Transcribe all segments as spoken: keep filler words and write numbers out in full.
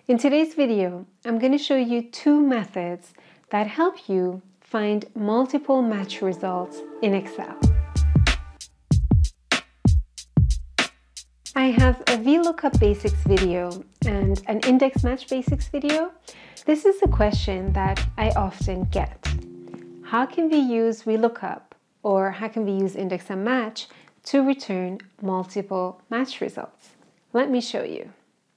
In today's video, I'm going to show you two methods that help you find multiple match results in Excel. I have a VLOOKUP basics video and an index match basics video. This is a question that I often get. How can we use VLOOKUP or how can we use index and match to return multiple match results? Let me show you.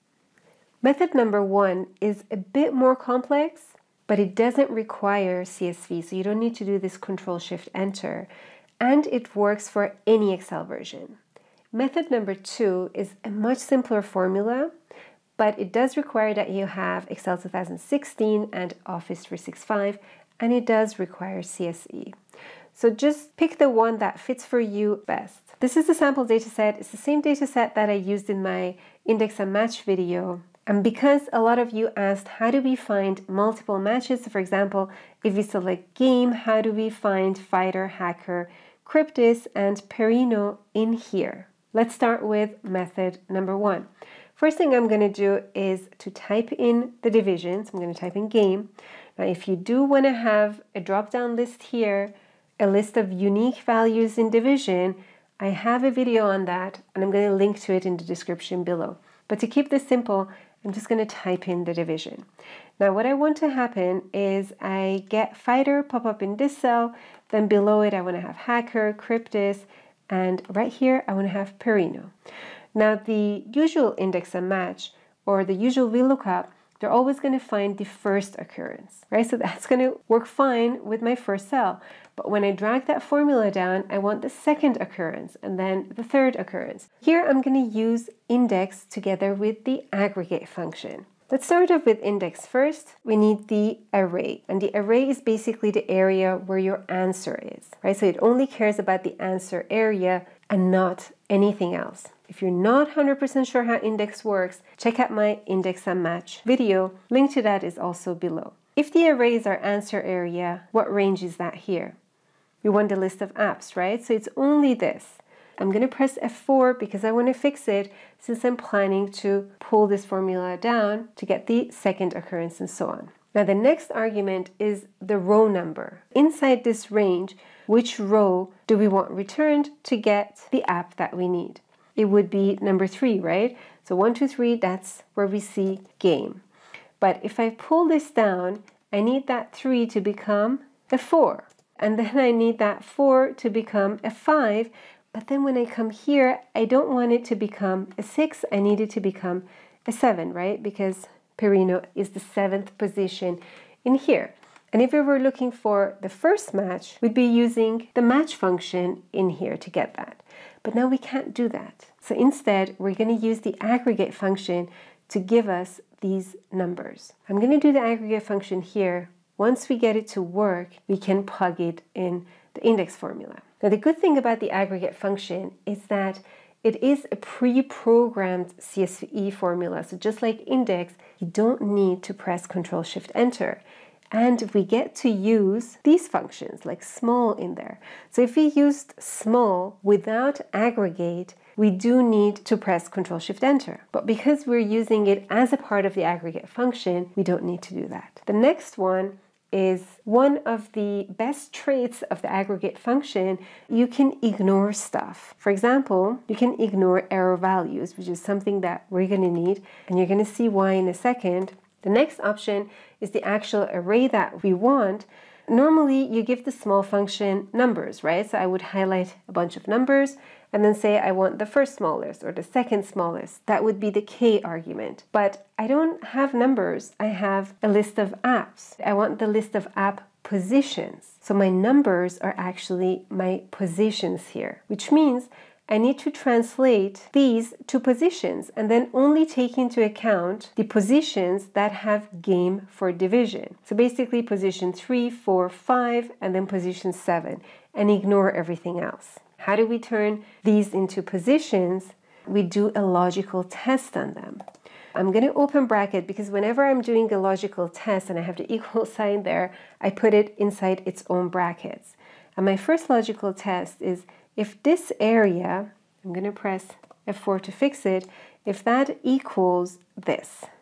Method number one is a bit more complex, but it doesn't require C S V, so you don't need to do this Control Shift Enter, and it works for any Excel version. Method number two is a much simpler formula, but it does require that you have Excel two thousand sixteen and Office three sixty-five, and it does require C S V. So just pick the one that fits for you best. This is the sample dataset. It's the same dataset that I used in my index and match video. And because a lot of you asked, how do we find multiple matches? So for example, if we select game, how do we find fighter, hacker, Cryptis, and Perino in here? Let's start with method number one. First thing I'm going to do is to type in the divisions. I'm going to type in game. Now, if you do want to have a drop-down list here, a list of unique values in division, I have a video on that, and I'm going to link to it in the description below. But to keep this simple, I'm just going to type in the division. Now what I want to happen is I get fighter pop up in this cell, then below it I want to have hacker, Cryptis, and right here I want to have Perino. Now the usual index and match or the usual VLOOKUP, they're always going to find the first occurrence, right? So that's going to work fine with my first cell. But when I drag that formula down, I want the second occurrence and then the third occurrence. Here I'm going to use index together with the aggregate function. Let's start off with index first. We need the array, and the array is basically the area where your answer is, right? So it only cares about the answer area and not anything else. If you're not one hundred percent sure how index works, check out my index and match video. Link to that is also below. If the array is our answer area, what range is that here? We want the list of apps, right? So it's only this. I'm going to press F four because I want to fix it since I'm planning to pull this formula down to get the second occurrence and so on. Now the next argument is the row number. Inside this range, which row do we want returned to get the app that we need? It would be number three, right? So one, two, three, that's where we see game. But if I pull this down, I need that three to become a four. And then I need that four to become a five. But then when I come here, I don't want it to become a six. I need it to become a seven, right? Because Perino is the seventh position in here. And if we were looking for the first match, we'd be using the match function in here to get that. But now we can't do that. So instead, we're going to use the aggregate function to give us these numbers. I'm going to do the aggregate function here. Once we get it to work, we can plug it in the index formula. Now the good thing about the aggregate function is that it is a pre-programmed C S V formula. So just like index, you don't need to press Control Shift Enter. And we get to use these functions like small in there. So if we used small without aggregate, we do need to press Control Shift Enter. But because we're using it as a part of the aggregate function, we don't need to do that. The next one is one of the best traits of the aggregate function. You can ignore stuff. For example, you can ignore error values, which is something that we're going to need, and you're going to see why in a second. The next option is the actual array that we want. Normally, you give the small function numbers, right? So I would highlight a bunch of numbers and then say I want the first smallest or the second smallest. That would be the K argument. But I don't have numbers. I have a list of apps. I want the list of app positions. So my numbers are actually my positions here, which means I need to translate these to positions and then only take into account the positions that have game for division. So basically position three, four, five, and then position seven, and ignore everything else. How do we turn these into positions? We do a logical test on them. I'm going to open bracket because whenever I'm doing a logical test and I have the equal sign there, I put it inside its own brackets. And my first logical test is if this area, I'm going to press F four to fix it, if that equals this.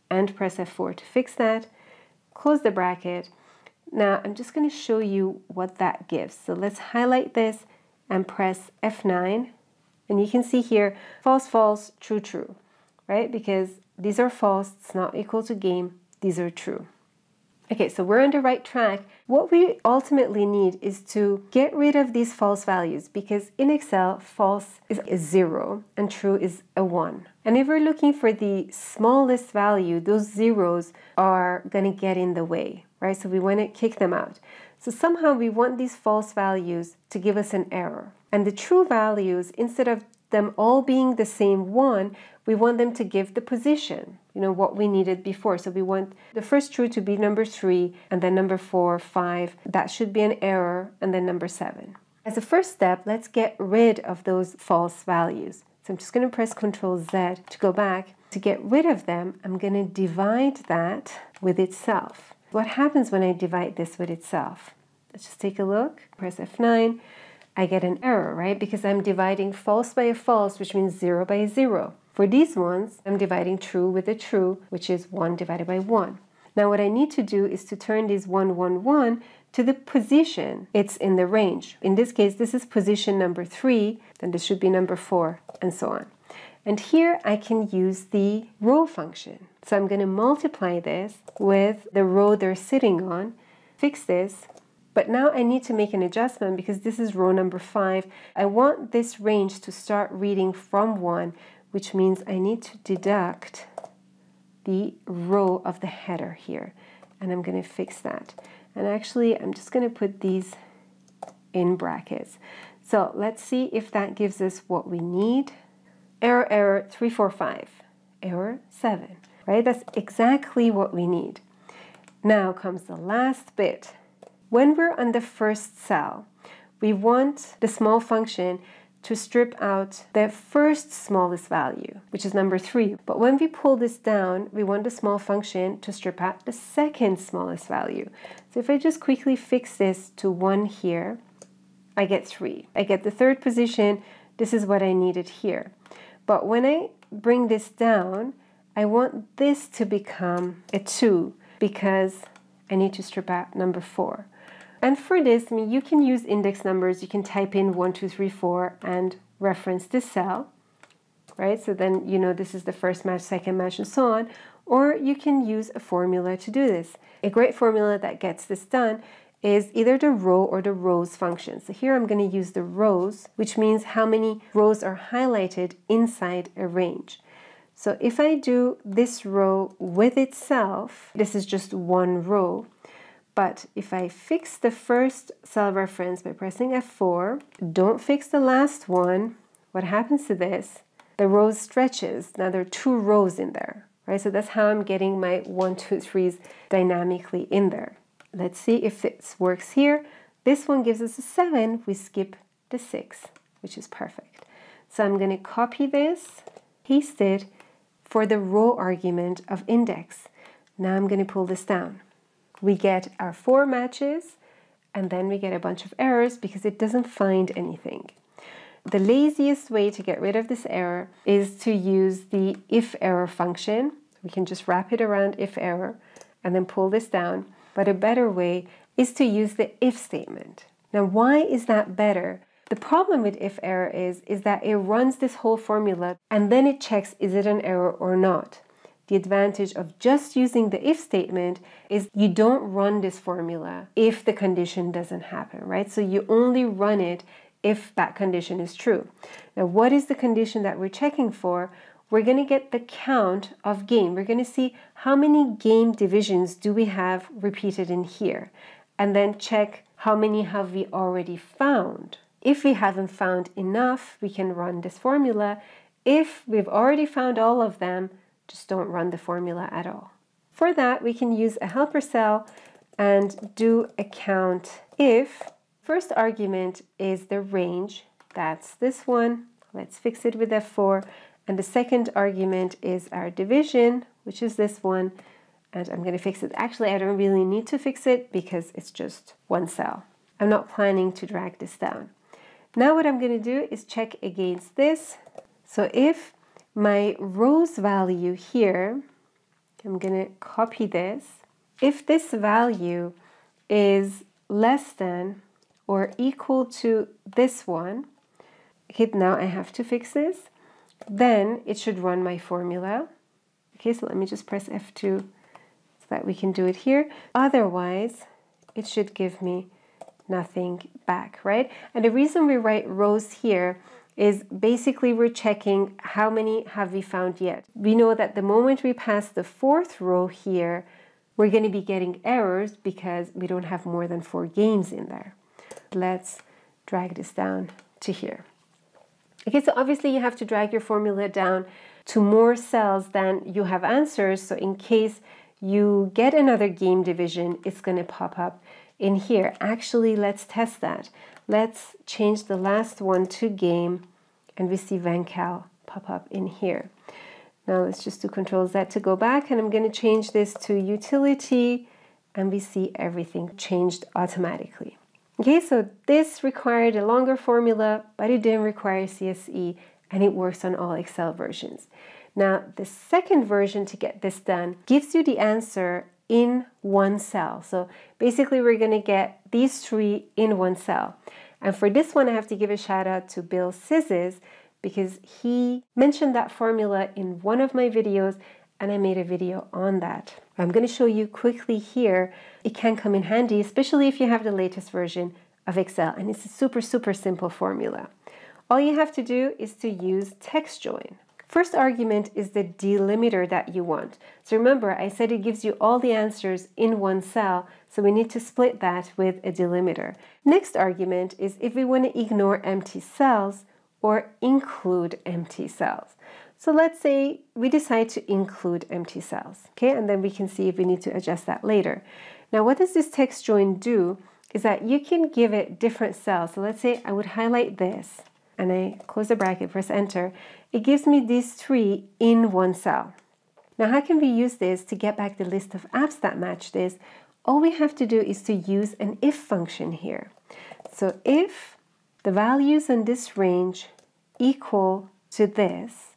and press F four to fix that. Close the bracket. Now I'm just going to show you what that gives. So let's highlight this and press F nine. And you can see here, false, false, true, true, right? Because these are false, it's not equal to game, these are true. Okay, so we're on the right track. What we ultimately need is to get rid of these false values, because in Excel, false is a zero and true is a one. And if we're looking for the smallest value, those zeros are gonna get in the way, right? So we wanna kick them out. So somehow we want these false values to give us an error. And the true values, instead of them all being the same one, we want them to give the position, you know, what we needed before. So we want the first true to be number three, and then number four, five, that should be an error, and then number seven. As a first step, let's get rid of those false values. So I'm just going to press control Z to go back. To get rid of them, I'm going to divide that with itself. What happens when I divide this with itself? Let's just take a look. Press F nine. I get an error, right? Because I'm dividing false by a false, which means zero by a zero. For these ones, I'm dividing true with a true, which is one divided by one. Now what I need to do is to turn this one, one, one to the position it's in the range. In this case, this is position number three, then this should be number four, and so on. And here I can use the row function. So I'm going to multiply this with the row they're sitting on, fix this. But now I need to make an adjustment because this is row number five. I want this range to start reading from one, which means I need to deduct the row of the header here. And I'm going to fix that. And actually, I'm just going to put these in brackets. So let's see if that gives us what we need. Error, error, three, four, five. Error, seven. Right? That's exactly what we need. Now comes the last bit. When we're on the first cell, we want the small function to strip out the first smallest value, which is number three. But when we pull this down, we want the small function to strip out the second smallest value. So if I just quickly fix this to one here, I get three. I get the third position. This is what I needed here. But when I bring this down, I want this to become a two because I need to strip out number four. And for this, I mean, you can use index numbers. You can type in one, two, three, four and reference this cell, right? So then you know this is the first match, second match, and so on. Or you can use a formula to do this. A great formula that gets this done is either the row or the rows function. So here I'm going to use the rows, which means how many rows are highlighted inside a range. So if I do this row with itself, this is just one row. But if I fix the first cell reference by pressing F four, don't fix the last one, what happens to this? The row stretches. Now there are two rows in there, right? So that's how I'm getting my one, two, threes dynamically in there. Let's see if this works here. This one gives us a seven. We skip the six, which is perfect. So I'm going to copy this, paste it for the row argument of index. Now I'm going to pull this down. We get our four matches, and then we get a bunch of errors because it doesn't find anything. The laziest way to get rid of this error is to use the if error function. We can just wrap it around if error and then pull this down. But a better way is to use the if statement. Now, why is that better? The problem with if error is, is that it runs this whole formula and then it checks is it an error or not. The advantage of just using the if statement is you don't run this formula if the condition doesn't happen, right? So you only run it if that condition is true. Now, what is the condition that we're checking for? We're going to get the count of game. We're going to see how many game divisions do we have repeated in here, and then check how many have we already found. If we haven't found enough, we can run this formula. If we've already found all of them, just don't run the formula at all. For that, we can use a helper cell and do a count if. First argument is the range. That's this one. Let's fix it with F four. And the second argument is our division, which is this one. And I'm going to fix it. Actually, I don't really need to fix it because it's just one cell. I'm not planning to drag this down. Now what I'm going to do is check against this. So if my rows value here I'm going to copy this. If this value is less than or equal to this one, okay, now I have to fix this, then it should run my formula. Okay, so let me just press F two so that we can do it here. Otherwise, it should give me nothing back, right? And the reason we write rows here is basically we're checking how many have we found yet. We know that the moment we pass the fourth row here, we're going to be getting errors because we don't have more than four games in there. Let's drag this down to here. Okay, so obviously you have to drag your formula down to more cells than you have answers. So in case you get another game division, it's going to pop up in here. Actually, let's test that. Let's change the last one to game, and we see Vancal pop up in here. Now let's just do Control Z to go back, and I'm going to change this to utility, and we see everything changed automatically. Okay, so this required a longer formula, but it didn't require C S E, and it works on all Excel versions. Now, the second version to get this done gives you the answer in one cell. So basically, we're going to get these three in one cell. And for this one, I have to give a shout out to Bill Sizes because he mentioned that formula in one of my videos, and I made a video on that. I'm going to show you quickly here. It can come in handy, especially if you have the latest version of Excel, and it's a super, super simple formula. All you have to do is to use text join. First argument is the delimiter that you want. So remember, I said it gives you all the answers in one cell, so we need to split that with a delimiter. Next argument is if we want to ignore empty cells or include empty cells. So let's say we decide to include empty cells, okay? And then we can see if we need to adjust that later. Now, what does this text join do is that you can give it different cells. So let's say I would highlight this, and I close the bracket, press enter. It gives me these three in one cell. Now, how can we use this to get back the list of apps that match this? All we have to do is to use an if function here. So if the values in this range equal to this,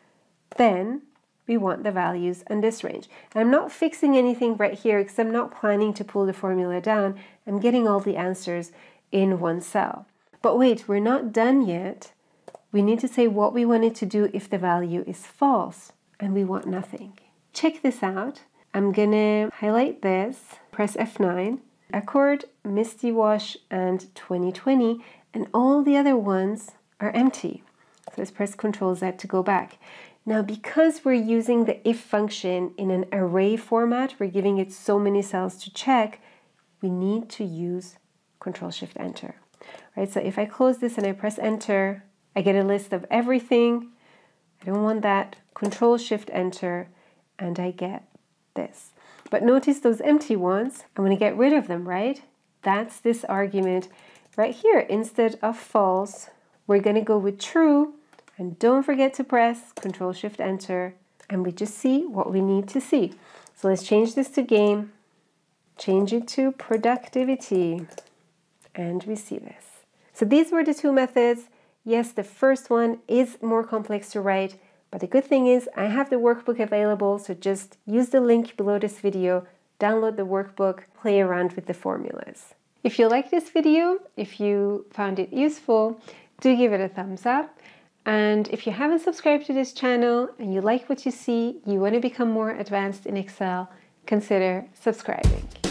then we want the values in this range. And I'm not fixing anything right here because I'm not planning to pull the formula down. I'm getting all the answers in one cell. But wait, we're not done yet. We need to say what we wanted to do if the value is false, and we want nothing. Check this out. I'm gonna highlight this, press F nine, Accord, Misty Wash, and twenty twenty, and all the other ones are empty. So let's press Control Z to go back. Now, because we're using the if function in an array format, we're giving it so many cells to check, we need to use Control Shift Enter. Right, so if I close this and I press Enter, I get a list of everything. I don't want that. Control Shift Enter, and I get this. But notice those empty ones, I'm going to get rid of them, right? That's this argument right here. Instead of false, we're going to go with true. And don't forget to press Control Shift Enter, and we just see what we need to see. So let's change this to game, change it to productivity, and we see this. So these were the two methods. Yes, the first one is more complex to write, but the good thing is I have the workbook available, so just use the link below this video, download the workbook, play around with the formulas. If you like this video, if you found it useful, do give it a thumbs up. And if you haven't subscribed to this channel and you like what you see, you want to become more advanced in Excel, consider subscribing.